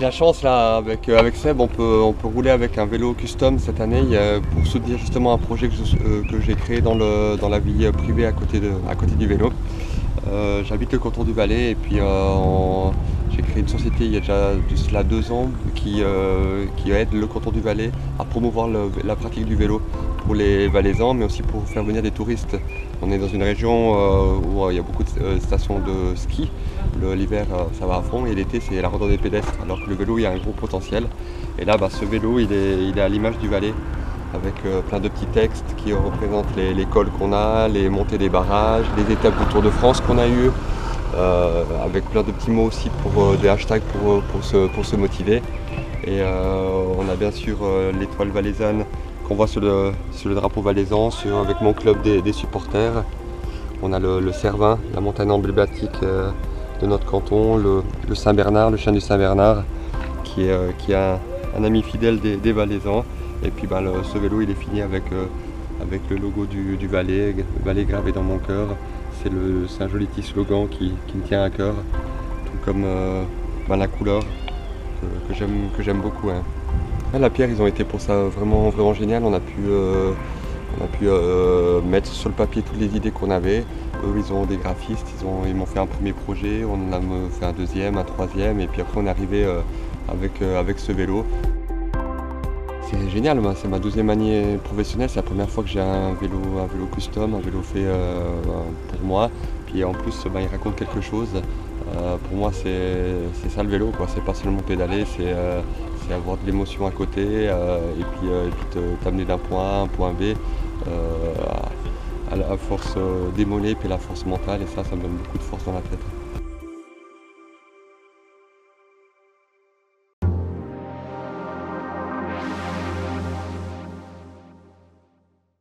la chance là, avec Seb, on peut rouler avec un vélo custom cette année pour soutenir justement un projet que j'ai créé dans la vie privée à côté du vélo. J'habite le canton du Valais et puis j'ai créé une société il y a déjà de cela 2 ans qui aide le canton du Valais à promouvoir la pratique du vélo pour les Valaisans, mais aussi pour faire venir des touristes. On est dans une région où il y a beaucoup de stations de ski. L'hiver ça va à fond et l'été c'est la randonnée pédestre, alors que le vélo il y a un gros potentiel. Et là ce vélo il est à l'image du Valais, avec plein de petits textes qui représentent les cols qu'on a, les montées des barrages, les étapes du Tour de France qu'on a eu, avec plein de petits mots aussi pour des hashtags pour se motiver. Et on a bien sûr l'étoile valaisanne qu'on voit sur le drapeau valaisan, avec mon club des supporters. On a le Cervin, la montagne emblématique de notre canton, le Saint-Bernard, le chien du Saint-Bernard, qui est un ami fidèle des Valaisans. Et puis ce vélo il est fini avec le logo du Valais gravé dans mon cœur. C'est un joli petit slogan qui me tient à cœur, tout comme la couleur que j'aime beaucoup. Hein. La Pierre, ils ont été pour ça vraiment, vraiment génial. On a pu mettre sur le papier toutes les idées qu'on avait. Eux, ils ont des graphistes, ils m'ont fait un premier projet, on en a fait un deuxième, un troisième, et puis après on est arrivé avec ce vélo. C'est génial, c'est ma 12e année professionnelle, c'est la première fois que j'ai un vélo custom, un vélo fait pour moi. Puis en plus il raconte quelque chose. Pour moi c'est ça le vélo, c'est pas seulement pédaler, c'est avoir de l'émotion à côté et puis t'amener d'un point A à un point B à la force d'émoler puis la force mentale, et ça me donne beaucoup de force dans la tête.